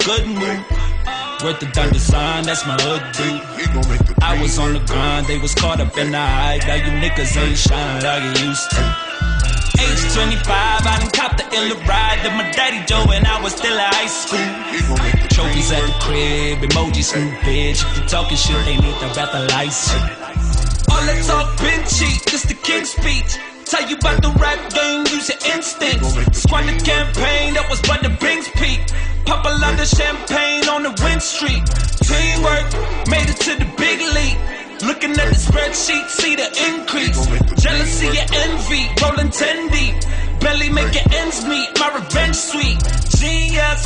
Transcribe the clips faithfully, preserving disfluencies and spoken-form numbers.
good mood. Worth the done design, that's my hood dude. I was on the grind, they was caught up in the hype. Now you niggas ain't shining like it used to. Age twenty-five, I done copped the illa ride to my daddy Joe and I was still in high school. Trophies at the crib, emojis from the bitch. If you talking shit, they need the rather license. All that talk been cheap, this the king speech. Tell you about the rap game, use your instincts. Squander campaign, that was but the Bing's peak. Pop a lot of champagne on the win street. Teamwork, made it to the big league. Looking at the spreadsheet, see the increase. Jealousy and envy, rolling ten deep. Barely making ends meet, my revenge sweet. Genius,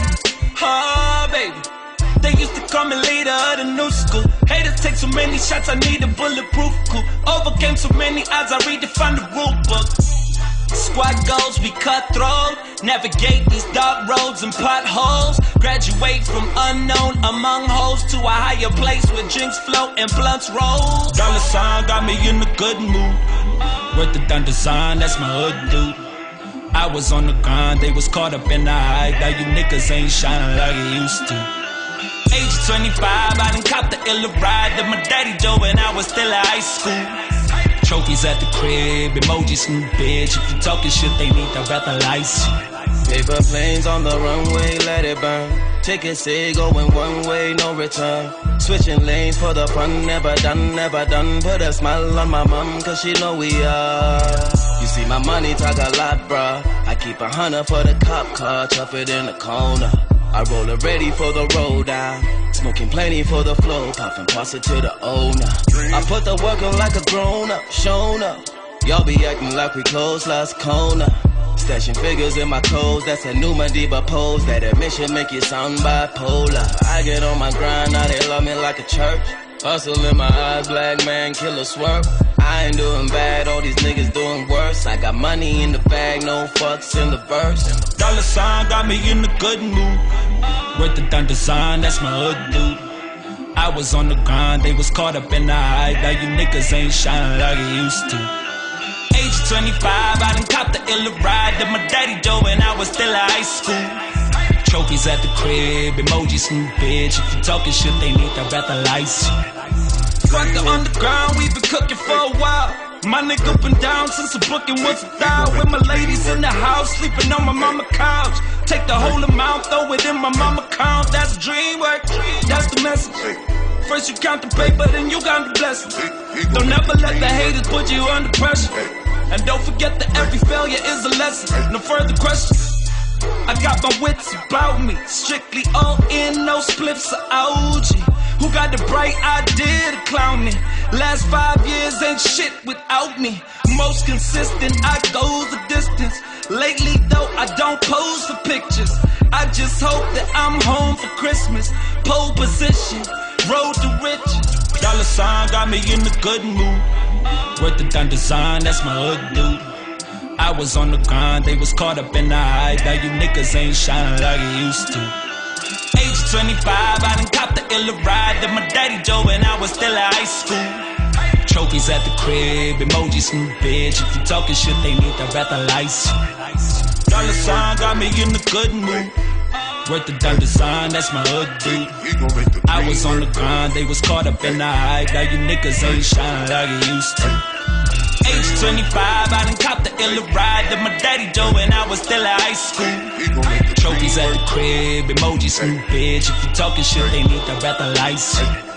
oh baby. They used to call me leader of the new school. Haters take so many shots, I need a bulletproof cool. Overcame so many odds, I redefined the rule book. Squad goals, we cutthroat. Navigate these dark roads and potholes. Graduate from unknown among hoes to a higher place where drinks flow and blunts roll. Dollar sign got me in a good mood. Worth the done design, that's my hood dude. I was on the grind, they was caught up in the hype. Now you niggas ain't shining like it used to. Age twenty-five, I done copped the illa ride to my daddy Joe and I was still in high school. Trophies at the crib, emojis from the bitch. If you talking shit, they need the rather license. Paper planes on the runway, let it burn. Tickets say going one way, no return. Switching lanes for the fun, never done, never done. Put a smile on my mom, cause she know we are. You see my money talk a lot, bruh. I keep a hundred for the cop car, chuff it in the corner. I roll it ready for the roll down. Smoking plenty for the flow, puffin' pasta to the owner. I put the work on like a grown up, shown up. Y'all be acting like we closed last corner. Stashing figures in my clothes, that's a new Madiba pose. That admission make you sound bipolar. I get on my grind, now they love me like a church. Hustle in my eyes, black man, killer swerve. I ain't doing bad, all these niggas doing worse. I got money in the bag, no fucks in the verse. Dollar sign got me in a good mood. Worth the done design, that's my hood dude. I was on the grind, they was caught up in the hype. Now you niggas ain't shining like it used to. Age twenty-five, I done copped the illa ride to my daddy Joe and I was still in high school. Trophies at the crib, emojis from the bitch. If you talking shit, they need the rather license. Fuck the underground, we been cooking for a while. My nigga been down since the booking was a thou. With my ladies in the house, sleeping on my mama couch. Take the whole amount, throw it in my mama count. That's dream work, that's the message. First you count the paper, then you count the blessings. Don't ever let the haters put you under pressure. And don't forget that every failure is a lesson. No further questions. I got my wits about me. Strictly all in, no spliffs or O G. Who got the bright idea to clown me? Last five years ain't shit without me. Most consistent, I go the distance. Lately though, I don't pose for pictures. I just hope that I'm home for Christmas. Pole position, road to riches. Dollar sign got me in a good mood. Worth the done design, that's my hood dude. I was on the grind, they was caught up in the hype. Now you niggas ain't shining like it used to. Age twenty-five, I done copped the illa ride to my daddy Joe and I was still in high school. Trophies at the crib, emojis from the bitch. If you talking shit, they need the rather license. Dollar sign got me in a good mood. Worth the done design, that's my hood dude. I was on the grind, they was caught up in the hype. Now you niggas ain't shining like it used to. Age twenty-five, I done copped the illa ride to my daddy Joe and I was still in high school. Trophies at the crib, emojis from the bitch. If you talking shit, they need the rather license.